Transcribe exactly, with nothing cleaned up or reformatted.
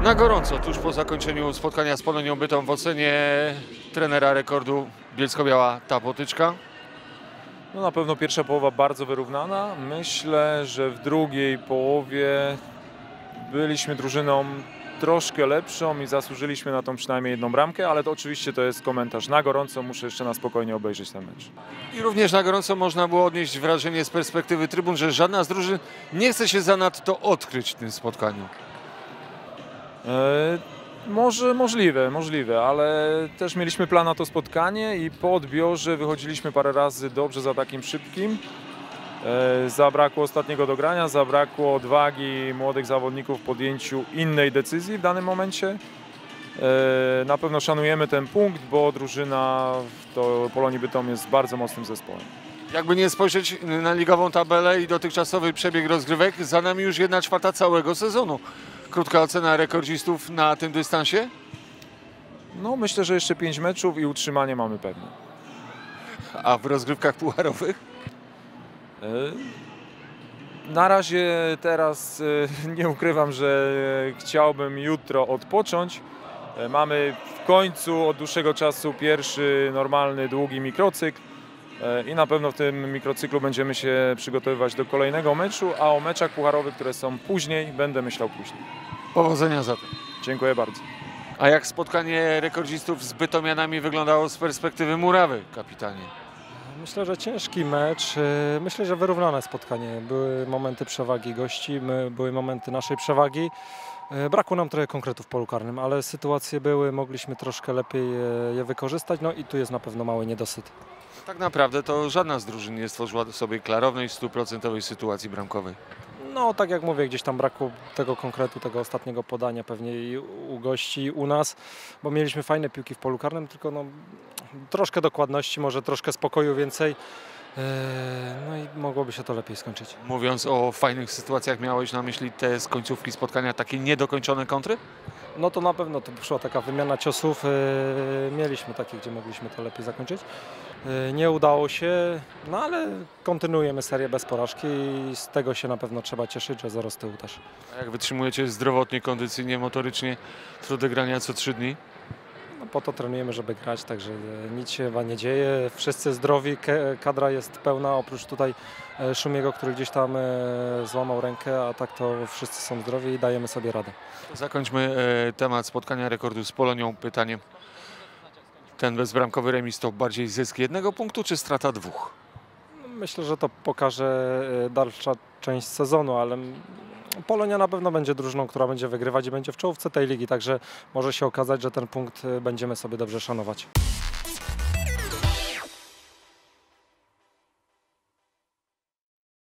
Na gorąco, tuż po zakończeniu spotkania z Polonią Bytom w ocenie trenera rekordu Bielsko-Biała ta potyczka. No na pewno pierwsza połowa bardzo wyrównana. Myślę, że w drugiej połowie byliśmy drużyną troszkę lepszą i zasłużyliśmy na tą przynajmniej jedną bramkę, ale to oczywiście to jest komentarz na gorąco, muszę jeszcze na spokojnie obejrzeć ten mecz. I również na gorąco można było odnieść wrażenie z perspektywy trybun, że żadna z drużyn nie chce się zanadto odkryć w tym spotkaniu. E, może możliwe, możliwe, ale też mieliśmy plan na to spotkanie i po odbiorze wychodziliśmy parę razy dobrze za takim szybkim. E, zabrakło ostatniego dogrania, zabrakło odwagi młodych zawodników w podjęciu innej decyzji w danym momencie. E, na pewno szanujemy ten punkt, bo drużyna to Polonii Bytom jest bardzo mocnym zespołem. Jakby nie spojrzeć na ligową tabelę i dotychczasowy przebieg rozgrywek, za nami już jedna czwarta całego sezonu. Krótka ocena rekordzistów na tym dystansie? No myślę, że jeszcze pięć meczów i utrzymanie mamy pewnie. A w rozgrywkach pucharowych? Na razie teraz nie ukrywam, że chciałbym jutro odpocząć. Mamy w końcu od dłuższego czasu pierwszy normalny, długi mikrocykl i na pewno w tym mikrocyklu będziemy się przygotowywać do kolejnego meczu, a o meczach pucharowych, które są później, będę myślał później. Powodzenia zatem. Dziękuję bardzo. A jak spotkanie rekordzistów z bytomianami wyglądało z perspektywy murawy, kapitanie? Myślę, że ciężki mecz. Myślę, że wyrównane spotkanie. Były momenty przewagi gości, były momenty naszej przewagi. Brakło nam trochę konkretów w polu karnym, ale sytuacje były, mogliśmy troszkę lepiej je wykorzystać, no i tu jest na pewno mały niedosyt. Tak naprawdę to żadna z drużyn nie stworzyła sobie klarownej, stuprocentowej sytuacji bramkowej. No tak jak mówię, gdzieś tam brakło tego konkretu, tego ostatniego podania pewnie i u gości, i u nas, bo mieliśmy fajne piłki w polu karnym, tylko no, troszkę dokładności, może troszkę spokoju więcej, no i mogłoby się to lepiej skończyć. Mówiąc o fajnych sytuacjach, miałeś na myśli te z końcówki spotkania, takie niedokończone kontry? No to na pewno to przyszła taka wymiana ciosów, mieliśmy takie, gdzie mogliśmy to lepiej zakończyć. Nie udało się, no ale kontynuujemy serię bez porażki i z tego się na pewno trzeba cieszyć, że zero z tyłu też. A jak wytrzymujecie zdrowotnie, kondycyjnie, motorycznie trudy grania co trzy dni? No po to trenujemy, żeby grać, także nic się chyba nie dzieje. Wszyscy zdrowi, kadra jest pełna, oprócz tutaj Szumiego, który gdzieś tam złamał rękę, a tak to wszyscy są zdrowi i dajemy sobie radę. Zakończmy temat spotkania rekordu z Polonią pytaniem. Ten bezbramkowy remis to bardziej zysk jednego punktu czy strata dwóch? Myślę, że to pokaże dalsza część sezonu, ale Polonia na pewno będzie drużyną, która będzie wygrywać i będzie w czołówce tej ligi, także może się okazać, że ten punkt będziemy sobie dobrze szanować.